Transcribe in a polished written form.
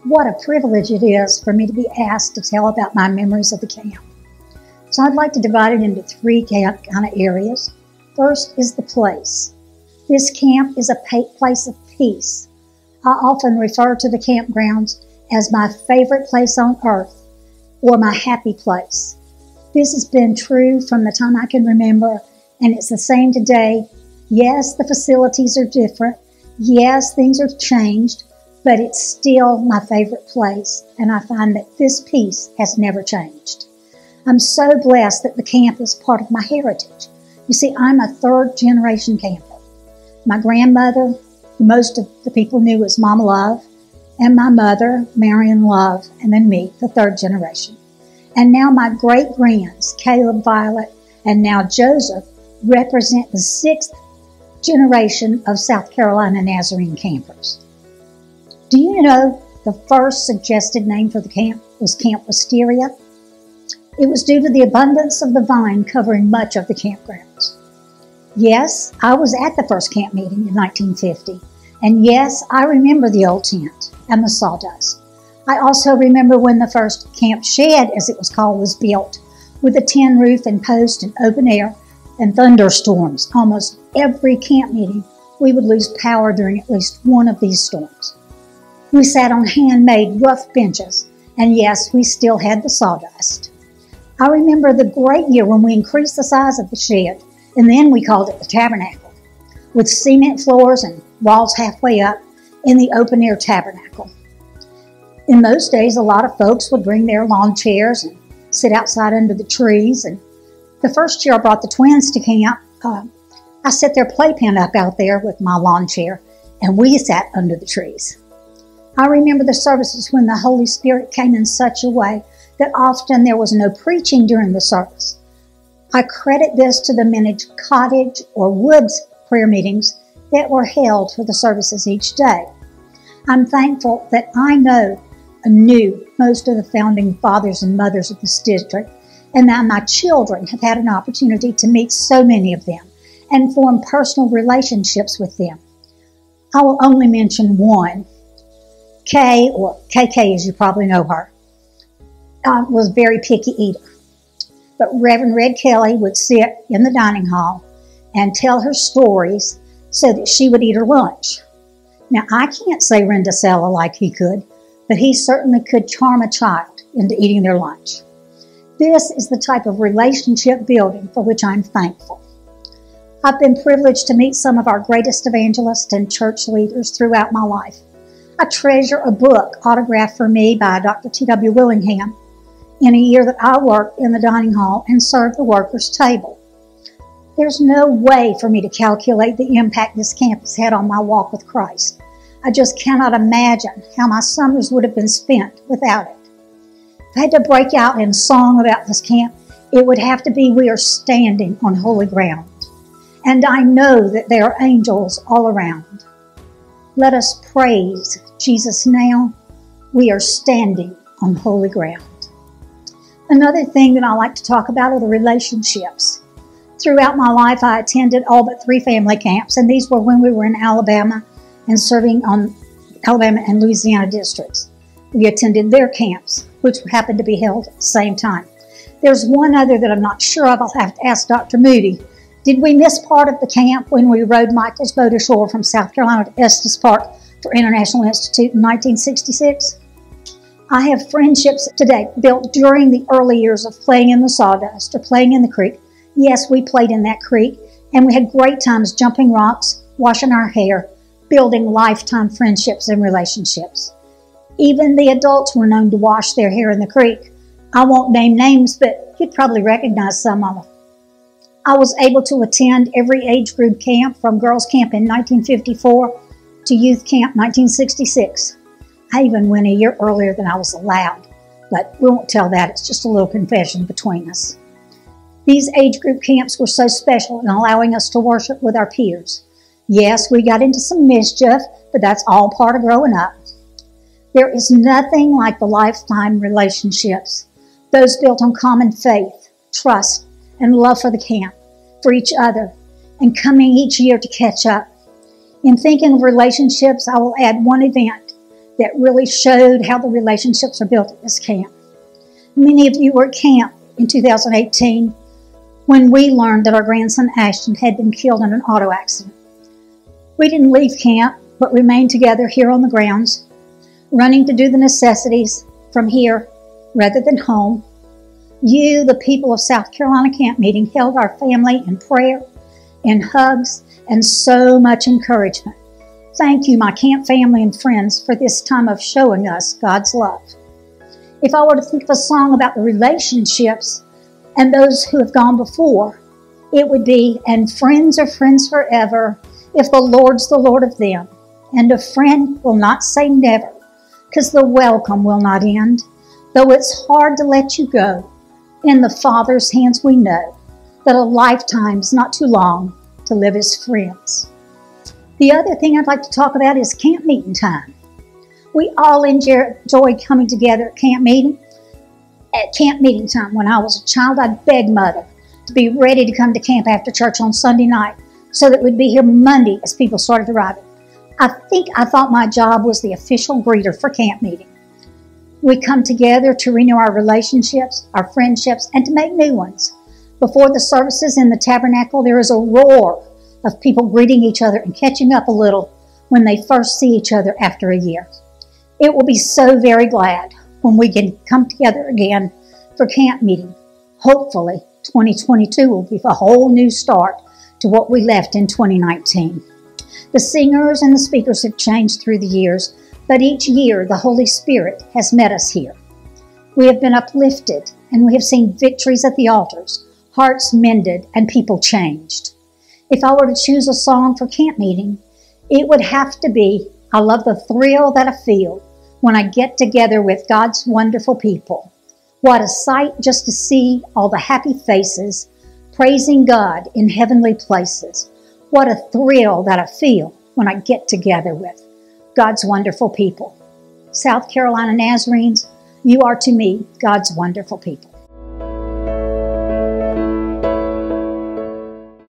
What a privilege it is for me to be asked to tell about my memories of the camp. So I'd like to divide it into three kind of areas. First is the place. This camp is a place of peace. I often refer to the campgrounds as my favorite place on earth or my happy place. This has been true from the time I can remember, and it's the same today. Yes, the facilities are different. Yes, things are changed, but it's still my favorite place, and I find that this peace has never changed. I'm so blessed that the camp is part of my heritage. You see, I'm a third-generation camper. My grandmother, who most of the people knew as Mama Love, and my mother, Marion Love, and then me, the third generation. And now my great-grands, Caleb, Violet, and now Joseph, represent the sixth generation of South Carolina Nazarene campers. Do you know the first suggested name for the camp was Camp Wisteria? It was due to the abundance of the vine covering much of the campgrounds. Yes, I was at the first camp meeting in 1950, and yes, I remember the old tent and the sawdust. I also remember when the first camp shed, as it was called, was built, with a tin roof and post and open air and thunderstorms. Almost every camp meeting, we would lose power during at least one of these storms. We sat on handmade rough benches, and yes, we still had the sawdust. I remember the great year when we increased the size of the shed, and then we called it the tabernacle, with cement floors and walls halfway up in the open-air tabernacle. In those days, a lot of folks would bring their lawn chairs and sit outside under the trees. And the first year I brought the twins to camp, I set their playpen up out there with my lawn chair, and we sat under the trees. I remember the services when the Holy Spirit came in such a way that often there was no preaching during the service. I credit this to the many cottage or woods prayer meetings that were held for the services each day. I'm thankful that I knew most of the founding fathers and mothers of this district, and that my children have had an opportunity to meet so many of them and form personal relationships with them. I will only mention one. Kay, or KK as you probably know her, was a very picky eater. But Reverend Red Kelly would sit in the dining hall and tell her stories so that she would eat her lunch. Now, I can't say Rendicella like he could, but he certainly could charm a child into eating their lunch. This is the type of relationship building for which I'm thankful. I've been privileged to meet some of our greatest evangelists and church leaders throughout my life. I treasure a book autographed for me by Dr. T.W. Willingham in a year that I worked in the dining hall and served the workers' table. There's no way for me to calculate the impact this camp has had on my walk with Christ. I just cannot imagine how my summers would have been spent without it. If I had to break out in song about this camp, it would have to be "We are standing on holy ground." And I know that there are angels all around. Let us praise Jesus now. We are standing on holy ground. Another thing that I like to talk about are the relationships. Throughout my life, I attended all but 3 family camps, and these were when we were in Alabama and serving on Alabama and Louisiana districts. We attended their camps, which happened to be held at the same time. There's one other that I'm not sure of. I'll have to ask Dr. Moody. Did we miss part of the camp when we rode Michael's boat ashore from South Carolina to Estes Park for International Institute in 1966? I have friendships today built during the early years of playing in the sawdust or playing in the creek. Yes, we played in that creek, and we had great times jumping rocks, washing our hair, building lifetime friendships and relationships. Even the adults were known to wash their hair in the creek. I won't name names, but you'd probably recognize some of them. I was able to attend every age group camp from girls' camp in 1954 to youth camp 1966. I even went a year earlier than I was allowed, but we won't tell that. It's just a little confession between us. These age group camps were so special in allowing us to worship with our peers. Yes, we got into some mischief, but that's all part of growing up. There is nothing like the lifetime relationships, those built on common faith, trust, and love for the camp, for each other, and coming each year to catch up. In thinking of relationships, I will add one event that really showed how the relationships are built at this camp. Many of you were at camp in 2018 when we learned that our grandson Ashton had been killed in an auto accident. We didn't leave camp, but remained together here on the grounds, running to do the necessities from here rather than home. You, the people of South Carolina Camp Meeting, held our family in prayer and hugs and so much encouragement. Thank you, my camp family and friends, for this time of showing us God's love. If I were to think of a song about the relationships and those who have gone before, it would be, "And friends are friends forever, if the Lord's the Lord of them. And a friend will not say never, 'cause the welcome will not end. Though it's hard to let you go, in the Father's hands we know that a lifetime's not too long to live as friends." The other thing I'd like to talk about is camp meeting time. We all enjoyed coming together at camp meeting. At camp meeting time, when I was a child, I'd beg Mother to be ready to come to camp after church on Sunday night so that we'd be here Monday as people started arriving. I thought my job was the official greeter for camp meeting. We come together to renew our relationships, our friendships, and to make new ones. Before the services in the tabernacle, there is a roar of people greeting each other and catching up a little when they first see each other after a year. It will be so very glad when we can come together again for camp meeting. Hopefully, 2022 will be a whole new start to what we left in 2019. The singers and the speakers have changed through the years, but each year the Holy Spirit has met us here. We have been uplifted, and we have seen victories at the altars, hearts mended, and people changed. If I were to choose a song for camp meeting, it would have to be, "I love the thrill that I feel when I get together with God's wonderful people. What a sight just to see all the happy faces, praising God in heavenly places. What a thrill that I feel when I get together with God's wonderful people." South Carolina Nazarenes, you are to me God's wonderful people.